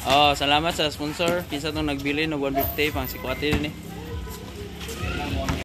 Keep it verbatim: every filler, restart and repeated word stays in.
Oh, salamat sa sponsor. Kinsa tong nagbili ng one fifty pang sikwati din eh.